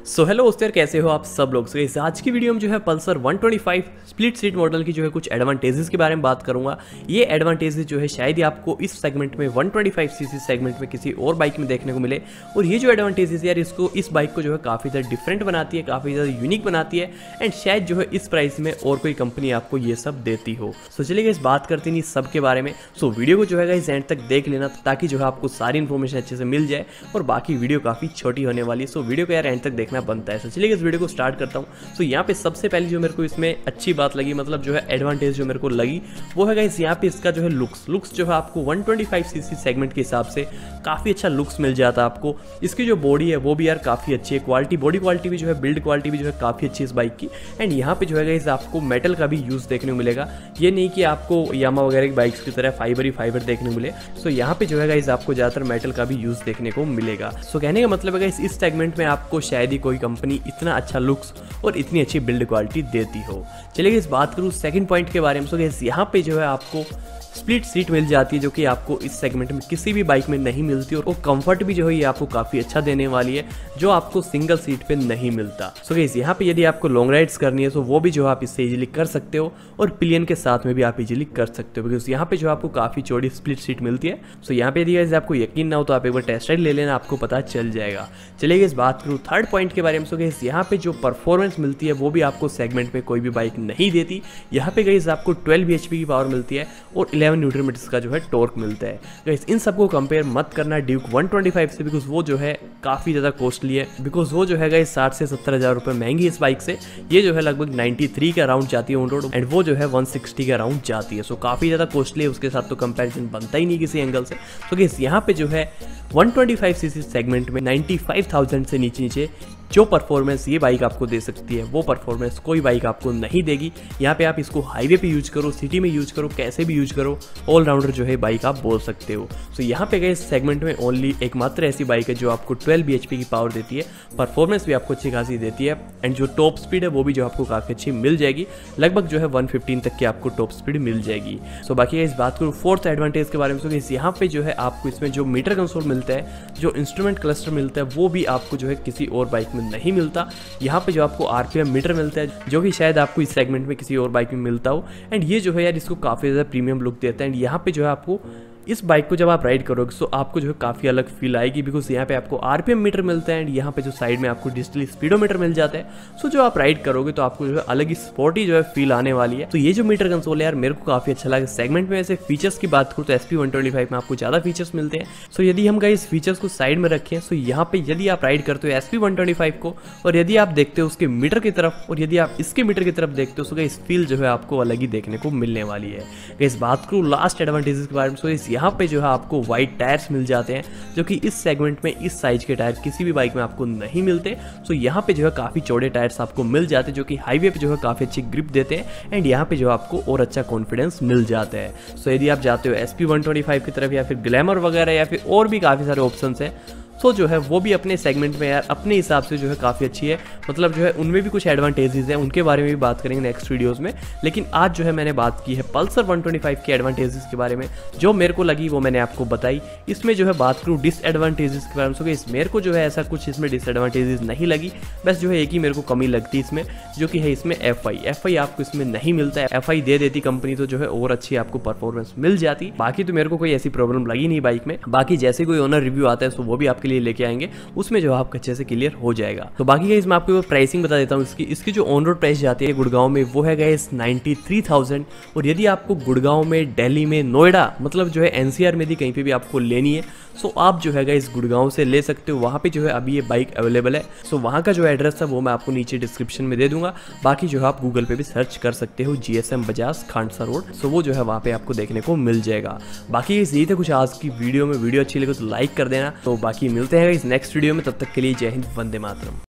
So hello दोस्तों, कैसे हो आप सब लोग। इस आज की वीडियो में जो है पल्सर 125 स्प्लिट सीट मॉडल की जो है कुछ एडवांटेजेस के बारे में बात करूंगा। ये एडवांटेजेस जो है शायद ही आपको इस सेगमेंट में 125 सीसी सेगमेंट में किसी और बाइक में देखने को मिले। और ये जो एडवांटेजेस यार इसको इस बाइक को जो है काफ़ी ज़्यादा डिफरेंट बनाती है, काफ़ी ज़्यादा यूनिक बनाती है एंड शायद जो है इस प्राइस में और कोई कंपनी आपको ये सब देती हो। सो चलिए इस बात करते नहीं सब के बारे में। सो वीडियो को जो है इस एंड तक देख लेना ताकि जो है आपको सारी इन्फॉर्मेशन अच्छे से मिल जाए। और बाकी वीडियो काफ़ी छोटी होने वाली है, सो वीडियो को यार एंड तक देखना बनता है। तो चलिए इस वीडियो को स्टार्ट करता हूँ। तो यहाँ पे सबसे पहले जो मेरे को इसमें अच्छी बात लगी, मतलब जो है एडवांटेज जो मेरे को लगी वो है गाइस यहाँ पे इसका जो है लुक्स जो है आपको 125 सीसी सेगमेंट के हिसाब से काफ़ी अच्छा लुक्स मिल जाता है आपको। इसकी जो बॉडी है वो भी यार काफ़ी अच्छी है, क्वालिटी बॉडी क्वालिटी भी जो है बिल्ड क्वालिटी भी जो है काफ़ी अच्छी है इस बाइक की। एंड यहाँ पे जो है गाइस आपको मेटल का भी यूज़ देखने को मिलेगा, ये नहीं कि आपको यामा वगैरह की बाइक्स की तरह फाइबर ही फाइबर देखने को मिले। सो यहाँ पे जो है गाइस आपको ज़्यादातर मेटल का भी यूज़ देखने को मिलेगा। सो कहने का मतलब है गाइस इस सेगमेंट में आपको शायद ही कोई कंपनी इतना अच्छा लुक्स और इतनी अच्छी बिल्ड क्वालिटी देती हो। चलिए इस बात करूँ सेकंड पॉइंट के बारे में। सो गाइस यहाँ पे जो है आपको स्प्लिट सीट मिल जाती है जो कि आपको इस सेगमेंट में किसी भी बाइक में नहीं मिलती और वो कंफर्ट भी जो है ये आपको काफ़ी अच्छा देने वाली है जो आपको सिंगल सीट पे नहीं मिलता। सो गाइस यहाँ पे यदि आपको लॉन्ग राइड्स करनी है तो वो भी जो आप इससे इजीली कर सकते हो और पिलियन के साथ में भी आप इजीली कर सकते हो, बिकॉज यहाँ पे जो आपको काफ़ी चौड़ी स्प्लिट सीट मिलती है। सो यहाँ पे यदि आपको यकीन ना हो तो आप एक बार टेस्ट राइड ले लेना, आपको पता चल जाएगा। चलिए इस बात करूँ थर्ड पॉइंट के बारे में। सो गाइस यहाँ पे जो परफॉर्मेंस मिलती है वो भी आपको सेगमेंट में कोई भी बाइक नहीं देती। यहाँ पे गाइस आपको 12 bhp की पावर मिलती है और 11 न्यूटन मीटर्स का जो है टॉर्क मिलता है। गाइस इन सबको कंपेयर मत करना ड्यूक 125 से, बिकॉज वो जो है काफ़ी ज़्यादा कॉस्टली है, बिकॉज वो जो है गाइस 60 से 70 हज़ार रुपये महंगी इस बाइक से। ये जो है लगभग 93 के अराउंड जाती है ऑन रोड एंड वो जो है 160 के अराउंड जाती है। सो काफ़ी ज़्यादा कॉस्टली है, उसके साथ तो कंपैरिजन बनता ही नहीं किसी एंगल से। तो गाइस यहाँ पे जो है 125 सीसी सेगमेंट में 95,000 से नीचे जो परफॉर्मेंस ये बाइक आपको दे सकती है वो परफॉर्मेंस कोई बाइक आपको नहीं देगी। यहाँ पे आप इसको हाईवे पे यूज करो, सिटी में यूज करो, कैसे भी यूज करो, ऑलराउंडर जो है बाइक आप बोल सकते हो। सो यहाँ पे गए इस सेगमेंट में ओनली एकमात्र ऐसी बाइक है जो आपको 12 bhp की पावर देती है, परफॉर्मेंस भी आपको अच्छी खासी देती है एंड जो टॉप स्पीड है वो भी जो आपको काफ़ी अच्छी मिल जाएगी, लगभग जो है 115 तक की आपको टॉप स्पीड मिल जाएगी। सो बाकी इस बात करूँ फोर्थ एडवांटेज के बारे में। तो यहाँ पे जो है आपको इसमें जो मीटर कंसोल मिलता है, जो इंस्ट्रूमेंट क्लस्टर मिलता है वो भी आपको जो है किसी और बाइक में नहीं मिलता। यहाँ पे जो आपको आरपीएम मीटर मिलता है जो कि शायद आपको इस सेगमेंट में किसी और बाइक में मिलता हो एंड ये जो है यार इसको काफ़ी ज़्यादा प्रीमियम लुक देता है। एंड यहाँ पे जो है आपको इस बाइक को जब आप राइड करोगे तो आपको जो है काफ़ी अलग फील आएगी, बिकॉज यहाँ पे आपको आरपीएम मीटर मिलता है एंड यहाँ पे जो साइड में आपको डिजिटल स्पीडोमीटर मिल जाता है। सो जो आप राइड करोगे तो आपको जो है अलग ही स्पोर्टी जो है फील आने वाली है। तो ये जो मीटर कंसोल है यार मेरे को काफ़ी अच्छा लगा सेगमेंट में। ऐसे फीचर्स की बात करूँ तो SP125 में आपको ज़्यादा फीचर्स मिलते हैं। सो यदि हम इस फीचर्स को साइड में रखें तो यहाँ पे यदि आप राइड करते हो SP125 को और यदि आप देखते हो उसके मीटर की तरफ और यदि आप इसके मीटर की तरफ देखते हो तो इस फील जो है आपको अलग ही देखने को मिलने वाली है। इस बात करूँ लास्ट एडवांटेजेस के बारे में। सो इस यहाँ पे जो है आपको वाइड टायर्स मिल जाते हैं जो कि इस सेगमेंट में इस साइज के टायर किसी भी बाइक में आपको नहीं मिलते। सो यहाँ पे जो है काफ़ी चौड़े टायर्स आपको मिल जाते हैं जो कि हाईवे पे जो है काफ़ी अच्छी ग्रिप देते हैं एंड यहाँ पे जो आपको और अच्छा कॉन्फिडेंस मिल जाता है। सो यदि आप जाते हो SP125 की तरफ या फिर ग्लैमर वगैरह या फिर और भी काफ़ी सारे ऑप्शंस हैं तो जो है वो भी अपने सेगमेंट में यार अपने हिसाब से जो है काफ़ी अच्छी है, मतलब जो है उनमें भी कुछ एडवांटेजेस हैं, उनके बारे में भी बात करेंगे नेक्स्ट वीडियोस में। लेकिन आज जो है मैंने बात की है पल्सर 125 के एडवांटेजेस के बारे में, जो मेरे को लगी वो मैंने आपको बताई। इसमें जो है बात करूँ डिसएडवांटेजेस के बारे में, इस मेरे को जो है ऐसा कुछ इसमें डिसएडवांटेजेस नहीं लगी, बस जो है एक ही मेरे को कमी लगती है इसमें, जो कि है इसमें FI आपको इसमें नहीं मिलता है। FI दे देती कंपनी तो जो है और अच्छी आपको परफॉर्मेंस मिल जाती। बाकी तो मेरे को कोई ऐसी प्रॉब्लम लगी नहीं बाइक में। बाकी जैसे कोई ओनर रिव्यू आता है तो वो भी आपके लिए लेके आएंगे, उसमें जो आपको अच्छे से क्लियर हो जाएगा। तो बाकी गाइस मैं आपको प्राइसिंग बता देता हूँ इसकी जो ऑन रोड प्राइस जाती है गुड़गांव में वो है गाइस 93,000। और यदि आपको गुड़गांव में, दिल्ली में, नोएडा मतलब जो है NCR में भी कहीं पे भी आपको लेनी है सो आप जो है गाइस गुड़गांव से ले सकते हो। वहाँ पे जो है अभी ये बाइक अवेलेबल है। सो वहाँ का जो एड्रेस है वो मैं आपको नीचे डिस्क्रिप्शन में दे दूंगा। बाकी जो है आप गूगल पे भी सर्च कर सकते हो GSM Bajaj Khandsa road, so वो जो है वहाँ पे आपको देखने को मिल जाएगा। बाकी यही था कुछ आज की वीडियो में। वीडियो अच्छी लगे तो लाइक कर देना। तो बाकी मिलते हैं इस नेक्स्ट वीडियो में, तब तक के लिए जय हिंद, वंदे मातरम।